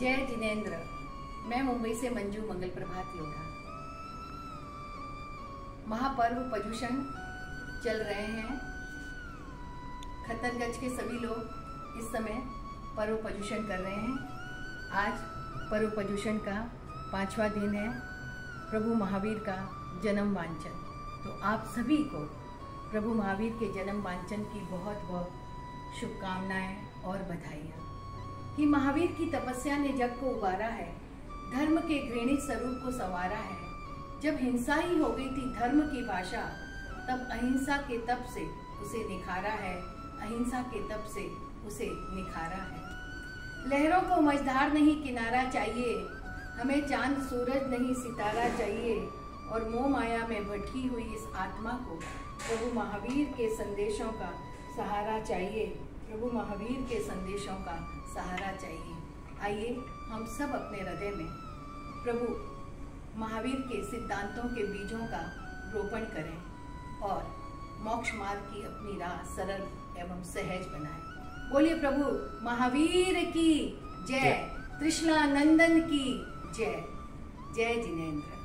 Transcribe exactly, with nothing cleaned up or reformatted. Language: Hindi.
जय जिनेंद्र। मैं मुंबई से मंजू मंगल प्रभात लोढ़ा। महापर्व पर्युषण चल रहे हैं। खत्तरगंज के सभी लोग इस समय पर्व पर्युषण कर रहे हैं। आज पर्व पर्युषण का पांचवा दिन है, प्रभु महावीर का जन्म वांचन। तो आप सभी को प्रभु महावीर के जन्म वांचन की बहुत बहुत शुभकामनाएं और बधाइयाँ कि महावीर की तपस्या ने जग को उबारा है, धर्म के घृणित स्वरूप को संवारा है। जब हिंसा ही हो गई थी धर्म की भाषा, तब अहिंसा के तप से उसे निखारा है, अहिंसा के तप से उसे निखारा है। लहरों को मझधार नहीं किनारा चाहिए, हमें चांद सूरज नहीं सितारा चाहिए। और मोह माया में भटकी हुई इस आत्मा को प्रभु महावीर के संदेशों का सहारा चाहिए, प्रभु महावीर के संदेशों का सहारा चाहिए। आइए हम सब अपने हृदय में प्रभु महावीर के सिद्धांतों के बीजों का रोपण करें और मोक्ष मार्ग की अपनी राह सरल एवं सहज बनाएं। बोलिए प्रभु महावीर की जय, तृष्णा नंदन की जय। जय जिनेंद्र।